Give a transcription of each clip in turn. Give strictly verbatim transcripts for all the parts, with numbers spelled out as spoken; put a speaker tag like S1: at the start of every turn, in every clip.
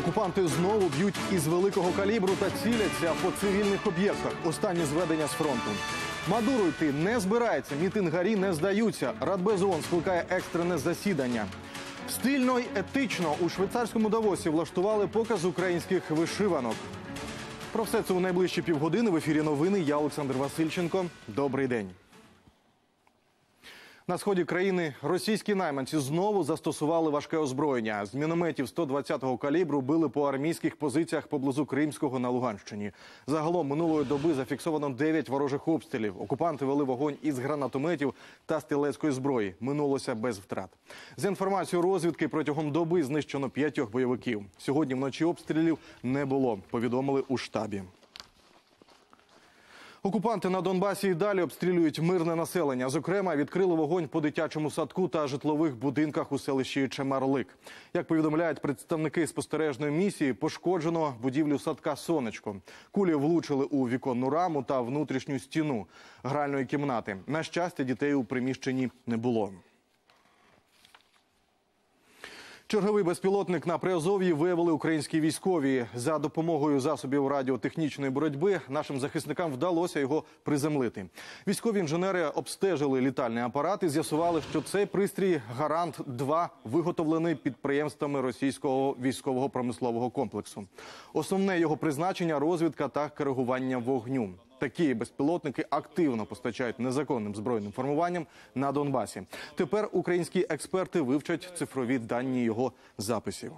S1: Окупанти знову б'ють із великого калібру та ціляться по цивільних об'єктах. Останні зведення з фронту. Мадуро йти не збирається, мітингарі не здаються. Радбез ООН скликає екстрене засідання. Стильно й етично у швейцарському Давосі влаштували показ українських вишиванок. Про все це у найближчі півгодини. В ефірі новини. Я Олександр Васильченко. Добрий день. На сході країни російські найманці знову застосували важке озброєння. З мінометів сто двадцятого калібру били по армійських позиціях поблизу Кримського на Луганщині. Загалом минулої доби зафіксовано дев'ять ворожих обстрілів. Окупанти вели вогонь із гранатометів та стрілецької зброї. Минулося без втрат. За інформацією розвідки, протягом доби знищено п'ятьох бойовиків. Сьогодні вночі обстрілів не було, повідомили у штабі. Окупанти на Донбасі і далі обстрілюють мирне населення. Зокрема, відкрили вогонь по дитячому садку та житлових будинках у селищі Чемерлик. Як повідомляють представники спостережної місії, пошкоджено будівлю садка «Сонечко». Кулі влучили у віконну раму та внутрішню стіну гральної кімнати. На щастя, дітей у приміщенні не було. Черговий безпілотник на Приазов'ї виявили українські військові. За допомогою засобів радіотехнічної боротьби нашим захисникам вдалося його приземлити. Військові інженери обстежили літальний апарат і з'ясували, що цей пристрій «Гарант два» виготовлений підприємствами російського військового промислового комплексу. Основне його призначення – розвідка та коригування вогню. Такі безпілотники активно постачають незаконним збройним формуванням на Донбасі. Тепер українські експерти вивчать цифрові дані його записів.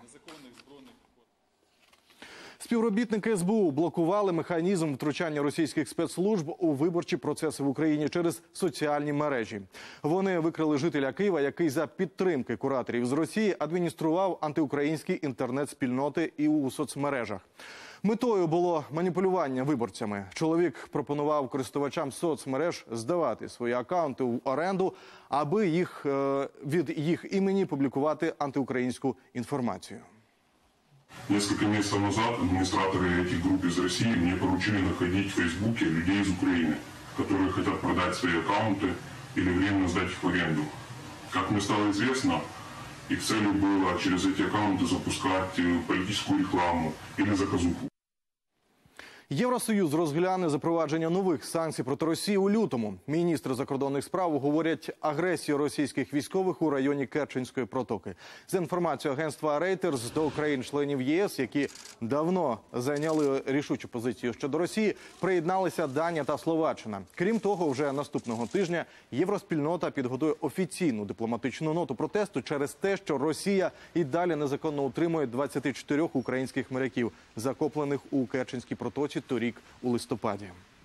S1: Співробітники ес бе у блокували механізм втручання російських спецслужб у виборчі процеси в Україні через соціальні мережі. Вони викрили жителя Києва, який за підтримки кураторів з Росії адміністрував антиукраїнські інтернет-спільноти і у соцмережах. Метою було маніпулювання виборцями. Чоловік пропонував користувачам соцмереж здавати свої акаунти в оренду, аби їх, від їх імені публікувати антиукраїнську інформацію.
S2: Несколько месяцев назад администраторы этих групп из России мне поручили находить в Фейсбуке людей из Украины, которые хотят продать свои аккаунты или временно сдать их в аренду. Как мне стало известно, их целью было через эти аккаунты запускать политическую рекламу или заказуху.
S1: Євросоюз розгляне запровадження нових санкцій проти Росії у лютому. Міністри закордонних справ говорять агресію російських військових у районі Керченської протоки. За інформацією агентства Reuters, до країн-членів ЄС, які давно зайняли рішучу позицію щодо Росії, приєдналися Данія та Словаччина. Крім того, вже наступного тижня євроспільнота підготує офіційну дипломатичну ноту протесту через те, що Росія і далі незаконно утримує двадцять чотири українських моряків, закоплених у Керченській протоці торік у листопаді.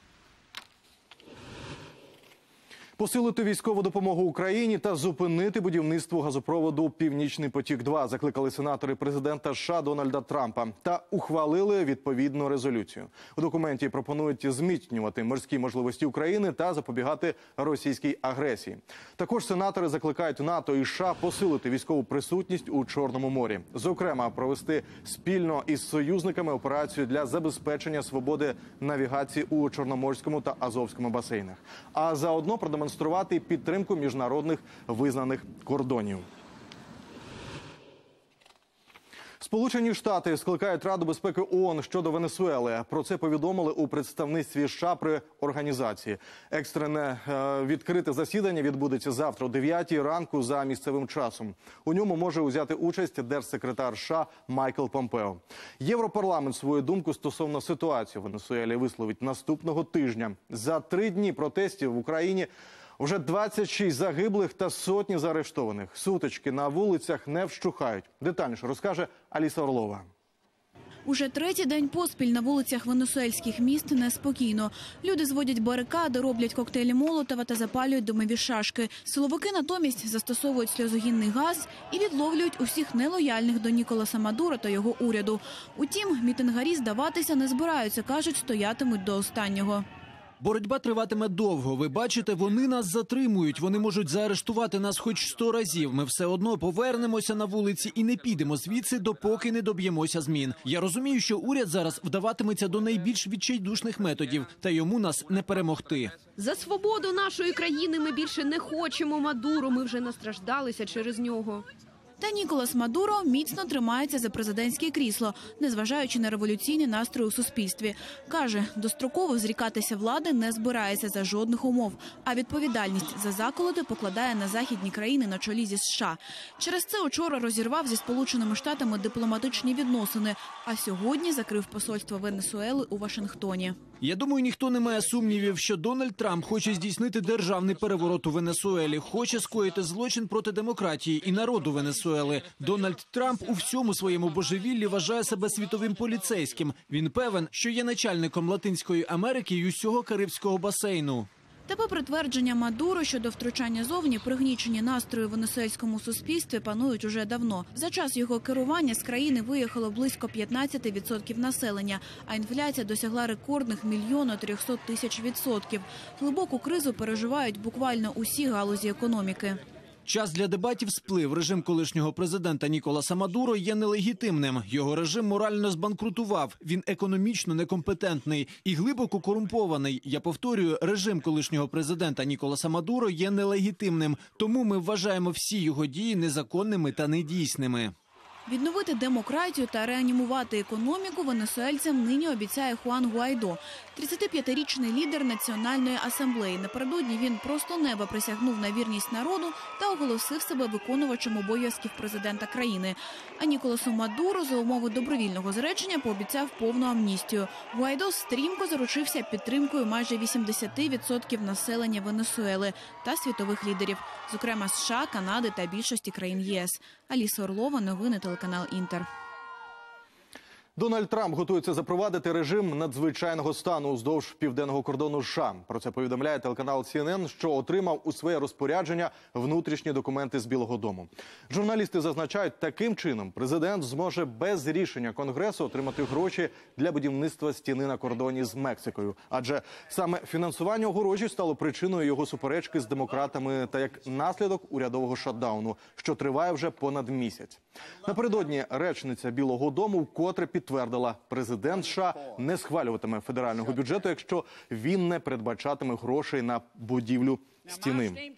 S1: Посилити військову допомогу Україні та зупинити будівництво газопроводу «Північний потік-два» закликали сенатори президента США Дональда Трампа та ухвалили відповідну резолюцію. У документі пропонують зміцнювати морські можливості України та запобігати російській агресії. Також сенатори закликають НАТО і США посилити військову присутність у Чорному морі. Зокрема, провести спільно із союзниками операцію для забезпечення свободи навігації у Чорноморському та Азовському басейнах. А заодно продемонструвати демонструвати підтримку міжнародних визнаних кордонів. Сполучені Штати скликають Раду безпеки ООН щодо Венесуели. Про це повідомили у представництві США при організації. Екстрене е, відкрите засідання відбудеться завтра о дев'ятій ранку за місцевим часом. У ньому може взяти участь держсекретар США Майкл Помпео. Європарламент свою думку стосовно ситуації в Венесуелі висловить наступного тижня. За три дні протестів в Україні вже двадцять шість загиблих та сотні заарештованих. Сутички на вулицях не вщухають. Детальніше розкаже Аліса Орлова.
S3: Уже третій день поспіль на вулицях венесуельських міст неспокійно. Люди зводять барикади, роблять коктейлі Молотова та запалюють димові шашки. Силовики натомість застосовують сльозогінний газ і відловлюють усіх нелояльних до Ніколаса Мадуро та його уряду. Утім, мітингарі здаватися не збираються, кажуть, стоятимуть до останнього.
S4: Боротьба триватиме довго. Ви бачите, вони нас затримують. Вони можуть заарештувати нас хоч сто разів. Ми все одно повернемося на вулиці і не підемо звідси, допоки не доб'ємося змін. Я розумію, що уряд зараз вдаватиметься до найбільш відчайдушних методів, та йому нас не перемогти.
S5: За свободу нашої країни ми більше не хочемо Мадуро, ми вже настраждалися через нього.
S3: Та Ніколас Мадуро міцно тримається за президентське крісло, незважаючи на революційні настрої у суспільстві. Каже, достроково зрікатися влади не збирається за жодних умов, а відповідальність за заколоти покладає на західні країни на чолі зі США. Через це учора розірвав зі Сполученими Штатами дипломатичні відносини, а сьогодні закрив посольство Венесуели у Вашингтоні.
S4: Я думаю, ніхто не має сумнівів, що Дональд Трамп хоче здійснити державний переворот у Венесуелі, хоче скоїти злочин проти демократії і народу Венесуели. Дональд Трамп у всьому своєму божевіллі вважає себе світовим поліцейським. Він певен, що є начальником Латинської Америки й усього Карибського басейну.
S3: Та попри твердження Мадуро щодо втручання зовні, пригнічені настрої в венесуельському суспільстві панують уже давно. За час його керування з країни виїхало близько п'ятнадцять відсотків населення, а інфляція досягла рекордних мільйона трьохсот тисяч відсотків. Глибоку кризу переживають буквально усі галузі економіки.
S4: Час для дебатів сплив. Режим колишнього президента Ніколаса Мадуро є нелегітимним. Його режим морально збанкрутував. Він економічно некомпетентний і глибоко корумпований. Я повторюю, режим колишнього президента Ніколаса Мадуро є нелегітимним. Тому ми вважаємо всі його дії незаконними та недійсними.
S3: Відновити демократію та реанімувати економіку венесуельцям нині обіцяє Хуан Гуайдо. тридцятип'ятирічний лідер Національної асамблеї. Напередодні він просто неба присягнув на вірність народу та оголосив себе виконувачем обов'язків президента країни. А Ніколасу Мадуро за умови добровільного зречення пообіцяв повну амністію. Гуайдо стрімко заручився підтримкою майже вісімдесят відсотків населення Венесуели та світових лідерів, зокрема США, Канади та більшості країн ЄС. Аліса Орлова, новини, телеканал «Інтер».
S1: Дональд Трамп готується запровадити режим надзвичайного стану уздовж південного кордону США. Про це повідомляє телеканал Сі Ен Ен, що отримав у своє розпорядження внутрішні документи з Білого дому. Журналісти зазначають, таким чином президент зможе без рішення Конгресу отримати гроші для будівництва стіни на кордоні з Мексикою. Адже саме фінансування огорожі стало причиною його суперечки з демократами та як наслідок урядового шатдауну, що триває вже понад місяць. Напередодні речниця Білого дому вкотре підтвердила, президент США не схвалюватиме федерального бюджету, якщо він не передбачатиме грошей на будівлю стіни.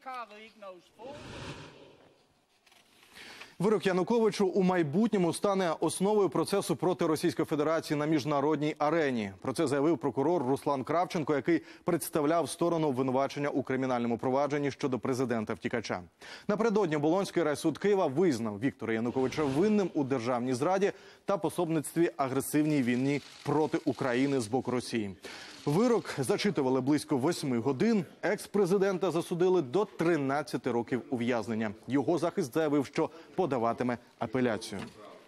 S1: Вирок Януковичу у майбутньому стане основою процесу проти Російської Федерації на міжнародній арені. Про це заявив прокурор Руслан Кравченко, який представляв сторону обвинувачення у кримінальному провадженні щодо президента-втікача. Напередодні Оболонський райсуд Києва визнав Віктора Януковича винним у державній зраді та пособництві агресивній війні проти України з боку Росії. Вирок зачитували близько восьми годин. Екс-президента засудили до тринадцяти років ув'язнення. Його захист заявив, що подаватиме апеляцію.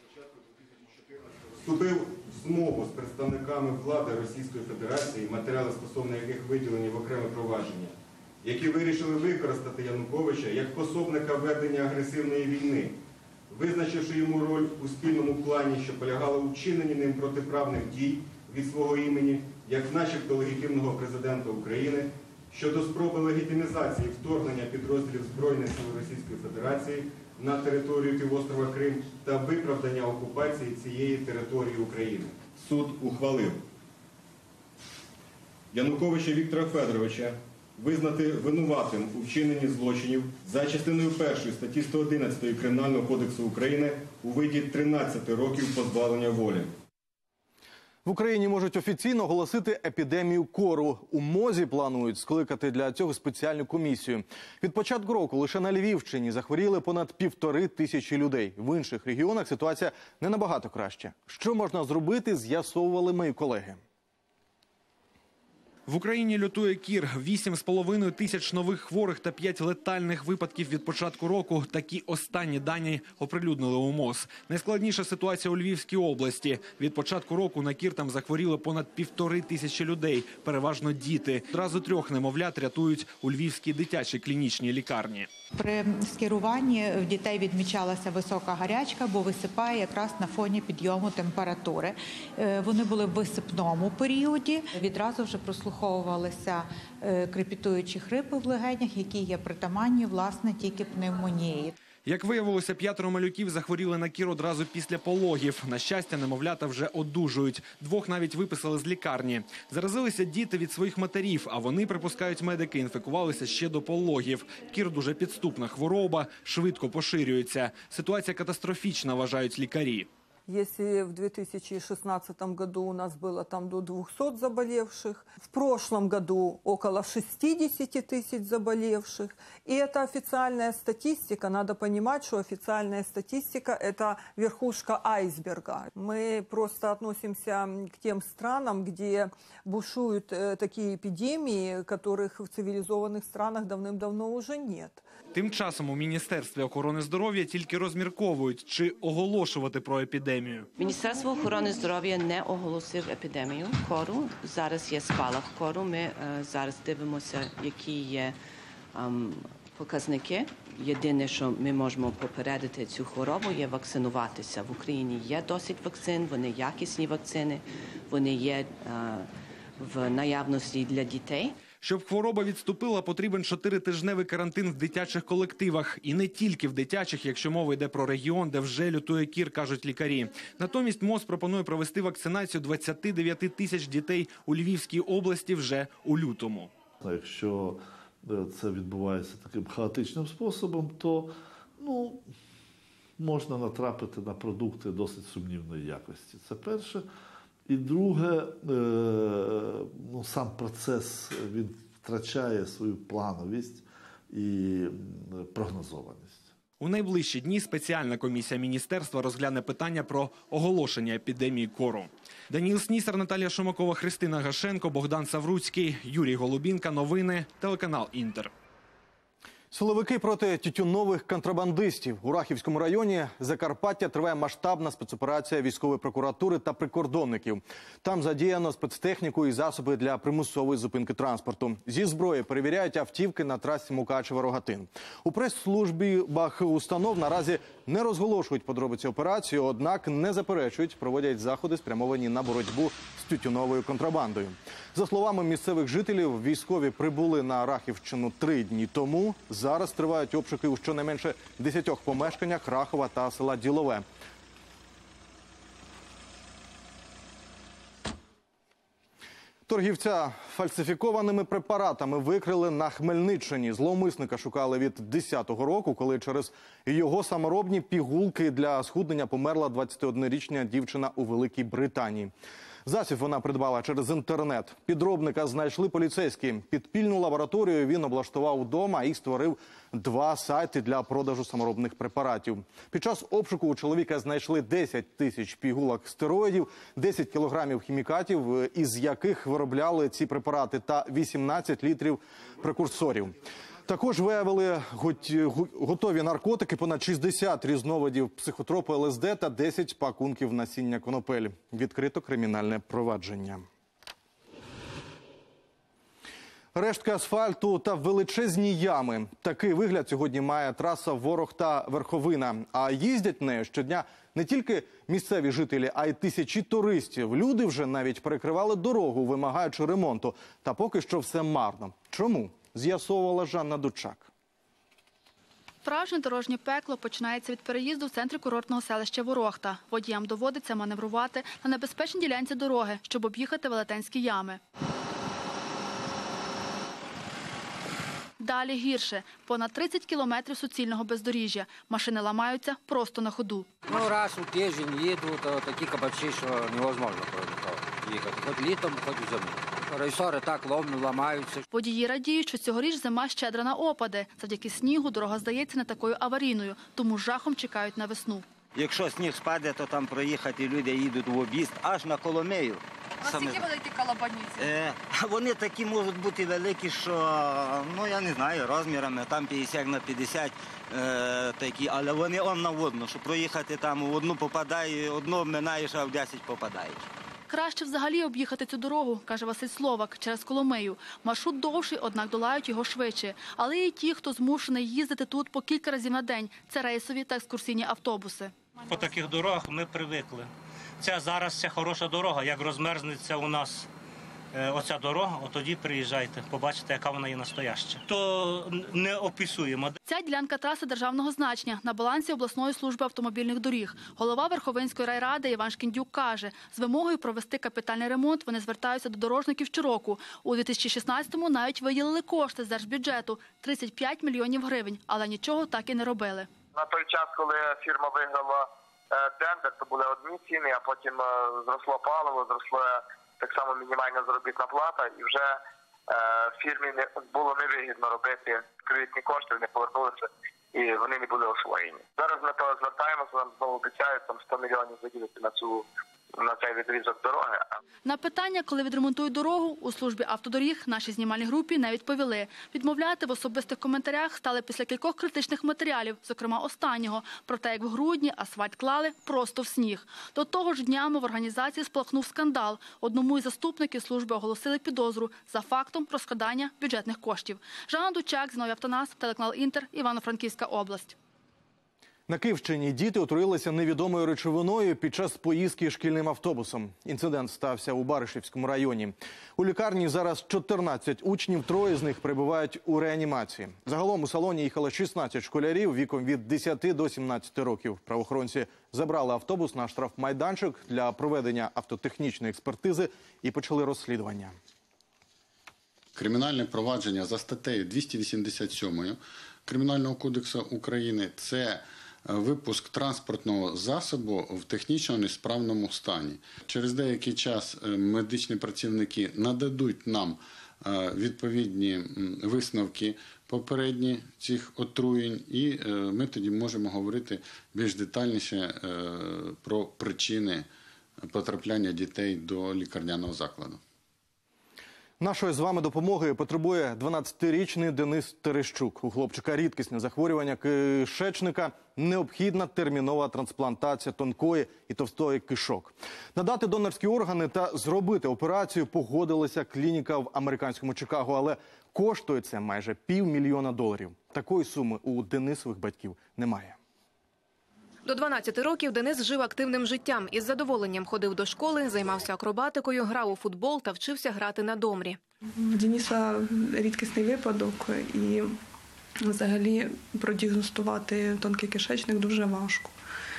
S5: Вступив в змову з представниками влади Російської Федерації, матеріали стосовно яких виділені в окреме провадження, які вирішили використати Януковича як пособника ведення агресивної війни, визначивши йому роль у спільному плані, що полягала у вчиненні ним протиправних дій від свого імені, як начебто легітимного президента України, щодо спроби легітимізації вторгнення підрозділів Збройних сил Російської Федерації на територію півострова Крим та виправдання окупації цієї території України. Суд ухвалив Януковича Віктора Федоровича визнати винуватим у вчиненні злочинів за частиною першої статті сто одинадцять Кримінального кодексу України у виді тринадцяти років позбавлення волі.
S1: В Україні можуть офіційно оголосити епідемію кору. У МОЗі планують скликати для цього спеціальну комісію. Від початку року лише на Львівщині захворіли понад півтори тисячі людей. В інших регіонах ситуація не набагато краще. Що можна зробити, з'ясовували мої колеги.
S6: В Україні лютує кір. Вісім з половиною тисяч нових хворих та п'ять летальних випадків від початку року. Такі останні дані оприлюднили у МОЗ. Найскладніша ситуація у Львівській області. Від початку року на кір там захворіли понад півтори тисячі людей, переважно діти. Одразу трьох немовлят рятують у Львівській дитячій клінічній лікарні.
S7: При скеруванні в дітей відмічалася висока гарячка, бо висипає якраз на фоні підйому температури. Вони були в висипному періоді. Відразу вже прослуховувалися крепітуючі хрипи в легенях, які є притаманні, власне, тільки пневмонії.
S6: Як виявилося, п'ятеро малюків захворіли на кір одразу після пологів. На щастя, немовлята вже одужують. Двох навіть виписали з лікарні. Заразилися діти від своїх матерів, а вони, припускають медики, інфікувалися ще до пологів. Кір – дуже підступна хвороба, швидко поширюється. Ситуація катастрофічна, вважають лікарі.
S8: Если в две тысячи шестнадцатом году у нас было там до двухсот заболевших, в прошлом году около шестидесяти тысяч заболевших. И это официальная статистика. Надо понимать, что официальная статистика – это верхушка айсберга. Мы просто относимся к тем странам, где бушуют такие эпидемии, которых в цивилизованных странах давным-давно уже нет.
S6: Тим часом у Міністерстві охорони здоров'я тільки розмірковують, чи оголошувати про епідемію.
S9: Міністерство охорони здоров'я не оголосив епідемію кору. Зараз є спалах кору. Ми е, зараз дивимося, які є ем, показники. Єдине, що ми можемо попередити цю хворобу, є вакцинуватися. В Україні є досить вакцин, вони якісні вакцини, вони є е, в наявності для дітей.
S6: Щоб хвороба відступила, потрібен чотиритижневий карантин в дитячих колективах. І не тільки в дитячих, якщо мова йде про регіон, де вже лютує кір, кажуть лікарі. Натомість МОЗ пропонує провести вакцинацію двадцяти дев'яти тисяч дітей у Львівській області вже у лютому.
S10: Якщо це відбувається таким хаотичним способом, то ну, можна натрапити на продукти досить сумнівної якості. Це перше. І друге, ну, сам процес він втрачає свою плановість і прогнозованість.
S6: У найближчі дні спеціальна комісія міністерства розгляне питання про оголошення епідемії кору. Даніл Снісар, Наталія Шумакова, Христина Гашенко, Богдан Савруцький, Юрій Голубінка. Новини, телеканал «Інтер».
S1: Силовики проти тютюнових контрабандистів. У Рахівському районі Закарпаття триває масштабна спецоперація військової прокуратури та прикордонників. Там задіяно спецтехніку і засоби для примусової зупинки транспорту. Зі зброї перевіряють автівки на трасі Мукачево-Рогатин. У прес-службі бах установ наразі не розголошують подробиці операції, однак не заперечують, проводять заходи, спрямовані на боротьбу з тютюновою контрабандою. За словами місцевих жителів, військові прибули на Рахівщину три дні тому. Зараз тривають обшуки у щонайменше десятьох помешканнях Рахова та села Ділове. Торгівця фальсифікованими препаратами викрили на Хмельниччині. Зловмисника шукали від десятого року, коли через його саморобні пігулки для схуднення померла двадцятиоднорічна дівчина у Великій Британії. Засіб вона придбала через інтернет. Підробника знайшли поліцейські. Підпільну лабораторію він облаштував вдома і створив два сайти для продажу саморобних препаратів. Під час обшуку у чоловіка знайшли десять тисяч пігулок стероїдів, десять кілограмів хімікатів, із яких виробляли ці препарати, та вісімнадцять літрів прекурсорів. Також виявили готові наркотики, понад шістдесят різновидів психотропу ел ес де та десять пакунків насіння конопель. Відкрито кримінальне провадження. Рештки асфальту та величезні ями. Такий вигляд сьогодні має траса Ворох та Верховина. А їздять нею щодня не тільки місцеві жителі, а й тисячі туристів. Люди вже навіть перекривали дорогу, вимагаючи ремонту. Та поки що все марно. Чому? З'ясовувала Жанна Дучак.
S11: Справжнє дорожнє пекло починається від переїзду в центрі курортного селища Ворохта. Водіям доводиться маневрувати на небезпечній ділянці дороги, щоб об'їхати велетенські ями. Далі гірше. Понад тридцять кілометрів суцільного бездоріжжя. Машини ламаються просто на ходу.
S12: Ну, раз у тиждень їду, то такі кабачі, що невозможно їхати. Хоч літом, хоч у зиму. Рейсори так ломно ламаються.
S11: Водії радіють, що цьогоріч зима щедра на опади. Завдяки снігу дорога здається не такою аварійною, тому з жахом чекають на весну.
S13: Якщо сніг спаде, то там проїхати люди їдуть в об'їзд аж на Коломию.
S11: Наскільки великі колобаніці?
S13: Е, вони такі можуть бути великі, що, ну я не знаю, розмірами, там п'ятдесят на п'ятдесят е, такі, але вони он на одну, що проїхати там в одну попадає, одну минаєш, а в десять попадаєш.
S11: Краще взагалі об'їхати цю дорогу, каже Василь Словак, через Коломию. Маршрут довший, однак долають його швидше. Але є й ті, хто змушений їздити тут по кілька разів на день. Це рейсові та екскурсійні автобуси.
S14: По таких дорогах ми привикли. Це зараз ця хороша дорога, як розмерзнеться у нас оця дорога, от тоді приїжджайте, побачите, яка вона є настояща. То не описуємо.
S11: Ця ділянка траси державного значення на балансі обласної служби автомобільних доріг. Голова Верховинської райради Іван Шкіндюк каже, з вимогою провести капітальний ремонт вони звертаються до дорожників щороку. У дві тисячі шістнадцятому навіть виділили кошти з держбюджету – тридцять п'ять мільйонів гривень, але нічого так і не робили.
S15: На той час, коли фірма виграла тендер, то були одні ціни, а потім зросло паливо, зросла так само мінімальна заробітна плата, і вже е, фірмі не, було невигідно робити кредитні кошти, вони повернулися і вони не були освоєні. Зараз ми того звертаємося, нам знову обіцяють там сто мільйонів виділити на цю на цей відрізок дороги.
S11: На питання, коли відремонтують дорогу, у службі автодоріг нашій знімальній групі не відповіли. Відмовляти в особистих коментарях стали після кількох критичних матеріалів, зокрема останнього, про те, як в грудні асфальт клали просто в сніг. До того ж днями в організації спалахнув скандал. Одному із заступників служби оголосили підозру за фактом розкрадання бюджетних коштів. Жанна Дучак, Зіновій Автонас, телеканал Інтер, Івано-Франківська область.
S1: На Київщині діти отруїлися невідомою речовиною під час поїздки шкільним автобусом. Інцидент стався у Баришівському районі. У лікарні зараз чотирнадцять учнів, троє з них перебувають у реанімації. Загалом у салоні їхало шістнадцять школярів віком від десяти до сімнадцяти років. Правоохоронці забрали автобус на штрафмайданчик для проведення автотехнічної експертизи і почали розслідування.
S16: Кримінальне провадження за статтею двісті вісімдесят сім Кримінального кодексу України – це випуск транспортного засобу в технічно несправному стані. Через деякий час медичні працівники нададуть нам відповідні висновки попередні цих отруєнь, і ми тоді можемо говорити більш детальніше про причини потрапляння дітей до лікарняного закладу.
S1: Нашої з вами допомоги потребує дванадцятирічний Денис Терещук. У хлопчика рідкісне захворювання кишечника, необхідна термінова трансплантація тонкої і товстої кишок. Надати донорські органи та зробити операцію погодилася клініка в американському Чикаго, але коштує це майже півмільйона доларів. Такої суми у Денисових батьків немає.
S17: До дванадцяти років Денис жив активним життям. Із задоволенням ходив до школи, займався акробатикою, грав у футбол та вчився грати на домрі.
S18: У Дениса рідкісний випадок, і взагалі продіагностувати тонкий кишечник дуже важко.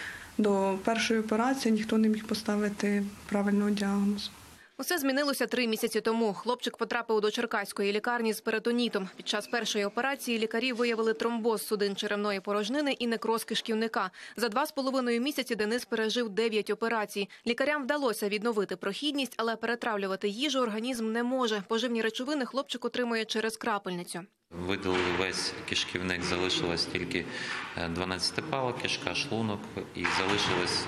S18: До першої операції ніхто не міг поставити правильного діагнозу.
S17: Усе змінилося три місяці тому. Хлопчик потрапив до черкаської лікарні з перитонітом. Під час першої операції лікарі виявили тромбоз судин черевної порожнини і некроз кишківника. За два з половиною місяці Денис пережив дев'ять операцій. Лікарям вдалося відновити прохідність, але перетравлювати їжу організм не може. Поживні речовини хлопчик отримує через крапельницю.
S19: Видалили весь кишківник, залишилась тільки дванадцятипала кишка, шлунок, і залишилась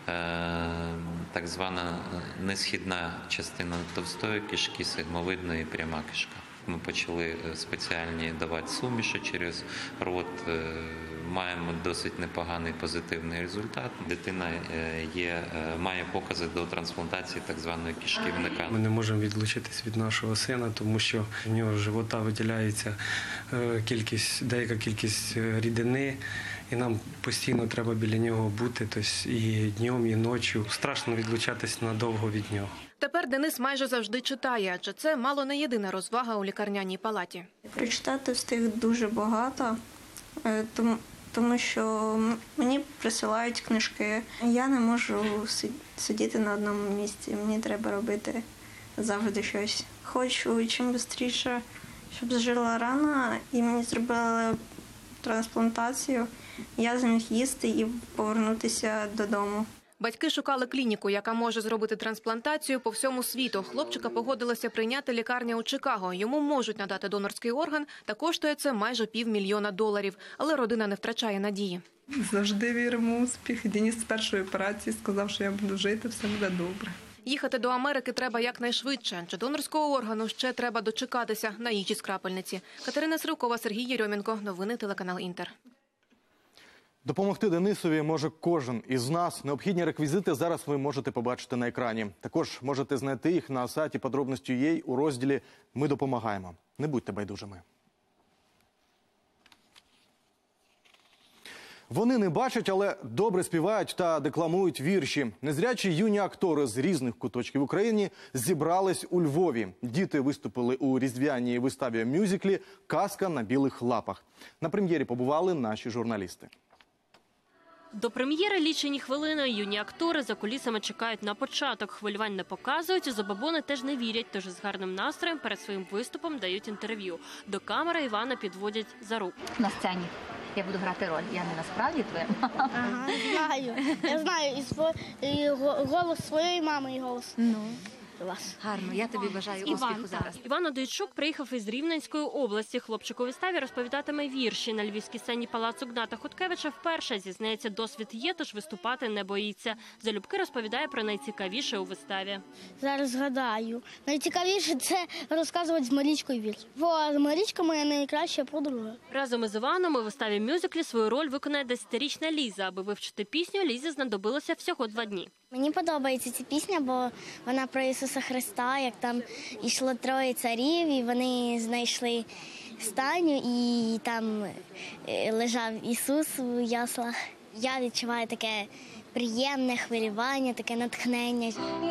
S19: е, так звана несхідна частина товстої кишки, сегмовидна і пряма кишка. Ми почали спеціальні давати суміші через рот, маємо досить непоганий позитивний результат. Дитина є, має покази до трансплантації так званої кишківника.
S20: Ми не можемо відлучитись від нашого сина, тому що в нього з живота виділяється кількість, деяка кількість рідини, і нам постійно треба біля нього бути, тобто і днем, і ночі. Страшно відлучатись надовго від нього.
S17: Тепер Денис майже завжди читає, адже це мало не єдина розвага у лікарняній палаті.
S21: Прочитати встиг дуже багато, тому, тому що мені присилають книжки. Я не можу сидіти на одному місці, мені треба робити завжди щось. Хочу чим швидше, щоб зажила рана, і мені зробили трансплантацію. Я зміг їсти і повернутися додому.
S17: Батьки шукали клініку, яка може зробити трансплантацію по всьому світу. Хлопчика погодилася прийняти лікарня у Чикаго. Йому можуть надати донорський орган, та коштує це майже півмільйона доларів. Але родина не втрачає надії.
S18: Завжди віримо в успіх. Денис з першої операції сказав, що я буду жити, все буде добре.
S17: Їхати до Америки треба якнайшвидше, адже донорського органу ще треба дочекатися на їжі з крапельниці. Катерина Сривкова, Сергій Єрьомінко. Новини телеканал Інтер.
S1: Допомогти Денисові може кожен із нас. Необхідні реквізити зараз ви можете побачити на екрані. Також можете знайти їх на сайті подробності.ua у розділі «Ми допомагаємо». Не будьте байдужими. Вони не бачать, але добре співають та декламують вірші. Незрячі юні актори з різних куточків України зібрались у Львові. Діти виступили у різдвяній виставі мюзиклі «Казка на білих лапах». На прем'єрі побували наші журналісти.
S2: До прем'єри лічені хвилини. Юні актори за кулісами чекають на початок. Хвилювань не показують, забабони теж не вірять, тож з гарним настроєм перед своїм виступом дають інтерв'ю. До камери Івана підводять за руку.
S22: На сцені я буду грати роль. Я не насправді твоя мама.
S23: Ага, знаю. Я знаю і, свой, і голос своєї мами, і голос. Ну. Вас.
S22: Гарно, я тобі бажаю успіху зараз.
S2: Іван Одійчук приїхав із Рівненської області. Хлопчик у виставі розповідатиме вірші. На львівській сцені Палацу Гната Хоткевича вперше, зізнається, досвід є, тож виступати не боїться. Залюбки розповідає про найцікавіше у виставі.
S23: Зараз згадаю. Найцікавіше – це розказувати з Марічкою вірш. Бо Марічка моя найкраща подруга.
S2: Разом із Іваном у виставі мюзиклі свою роль виконає десятирічна Ліза. Аби вивчити пісню, Лізі знадобилося всього два дні.
S23: Мені подобається ця пісня, бо вона про Ісуса Христа, як там йшло троє царів, і вони знайшли стайню, і там лежав Ісус у яслах. Я відчуваю таке приємне хвилювання, таке натхнення.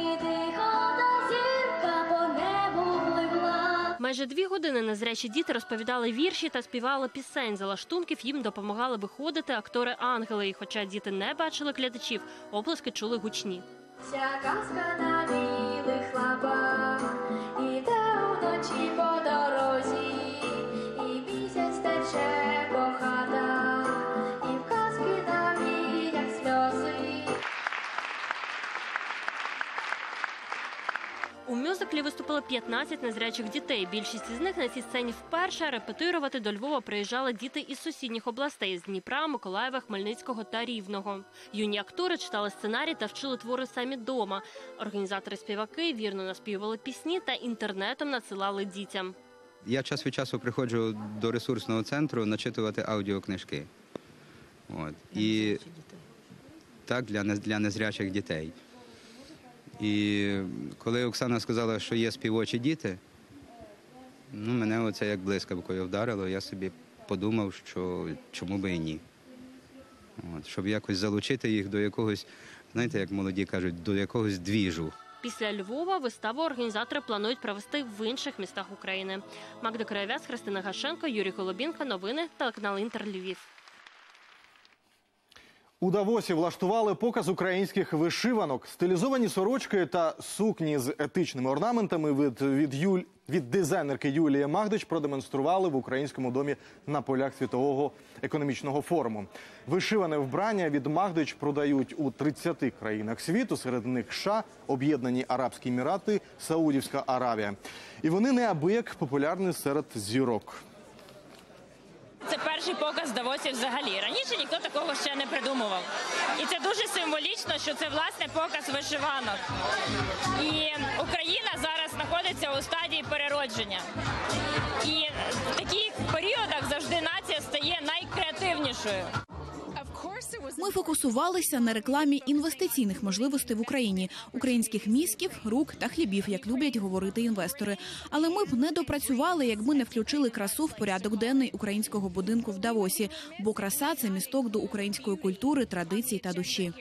S2: Майже дві години незрячі діти розповідали вірші та співали пісень. За лаштунків їм допомагали виходити актори-ангели. І хоча діти не бачили глядачів, оплески чули гучні.
S24: Ця казка на білих лапах, іде вночі по дорозі, і місяць тече по хатах, і в казки навіть як сльози.
S2: У мюзиклі виступили п'ятнадцять незрячих дітей. Більшість із них на цій сцені вперше. Репетирувати до Львова приїжджали діти із сусідніх областей – з Дніпра, Миколаєва, Хмельницького та Рівного. Юні актори читали сценарій та вчили твори самі дома. Організатори-співаки вірно наспівували пісні та інтернетом надсилали дітям.
S25: Я час від часу приходжу до ресурсного центру начитувати аудіокнижки. От. І так, для, для незрячих дітей. І коли Оксана сказала, що є співочі діти, ну, мене оце як блискавкою вдарило. Я собі подумав, що чому би і ні. От, щоб якось залучити їх до якогось, знаєте, як молоді кажуть, до якогось двіжу.
S2: Після Львова виставу організатори планують провести в інших містах України. Магда Краєвяз, Христина Гашенко, Юрій Голубінка. Новини, телеканал Інтер, Львів.
S1: У Давосі влаштували показ українських вишиванок. Стилізовані сорочки та сукні з етичними орнаментами від, від, Юль, від дизайнерки Юлії Магдич продемонстрували в Українському домі на полях Світового економічного форуму. Вишиване вбрання від Магдич продають у тридцяти країнах світу, серед них США, Об'єднані Арабські Емірати, Саудівська Аравія. І вони неабияк популярні серед зірок.
S26: Це перший показ в Давосі взагалі. Раніше ніхто такого ще не придумував. І це дуже символічно, що це, власне, показ вишиванок. І Україна зараз знаходиться у стадії переродження. І в таких періодах завжди нація стає найкреативнішою.
S3: Ми фокусувалися на рекламі інвестиційних можливостей в Україні, українських мізків, рук та хлібів, як люблять говорити інвестори. Але ми б не допрацювали, якби не включили красу в порядок денний українського будинку в Давосі. Бо краса – це місток до української культури, традицій та душі.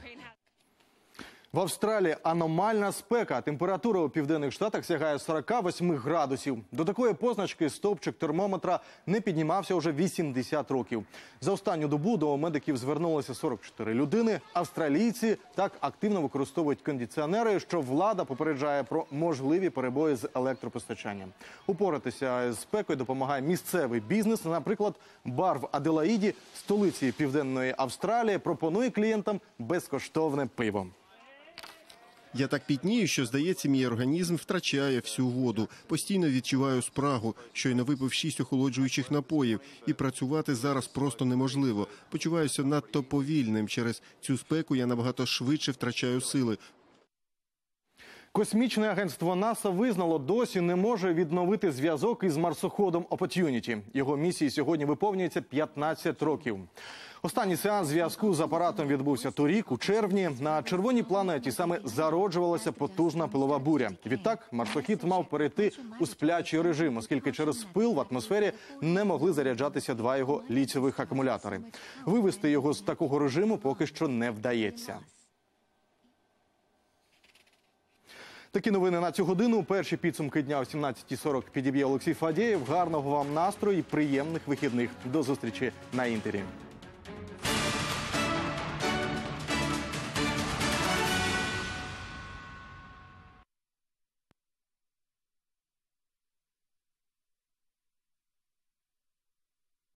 S1: В Австралії аномальна спека. Температура у Південних Штатах сягає сорока восьми градусів. До такої позначки стовпчик термометра не піднімався вже вісімдесят років. За останню добу до медиків звернулося сорок чотири людини. Австралійці так активно використовують кондиціонери, що влада попереджає про можливі перебої з електропостачанням. Упоратися з спекою допомагає місцевий бізнес. Наприклад, бар в Аделаїді, столиці Південної Австралії, пропонує клієнтам безкоштовне пиво.
S27: Я так пітнію, що, здається, мій організм втрачає всю воду. Постійно відчуваю спрагу, щойно випив шість охолоджуючих напоїв. І працювати зараз просто неможливо. Почуваюся надто повільним. Через цю спеку я набагато швидше втрачаю сили.
S1: Космічне агентство НАСА визнало, досі не може відновити зв'язок із марсоходом Opportunity. Його місії сьогодні виповнюється п'ятнадцять років. Останній сеанс зв'язку з апаратом відбувся торік, у червні. На червоній планеті саме зароджувалася потужна пилова буря. Відтак марсохід мав перейти у сплячий режим, оскільки через пил в атмосфері не могли заряджатися два його літієвих акумулятори. Вивести його з такого режиму поки що не вдається. Такі новини на цю годину. Перші підсумки дня о сімнадцятій сорок підіб'є Олексій Фадєєв. Гарного вам настрою і приємних вихідних. До зустрічі на Інтері.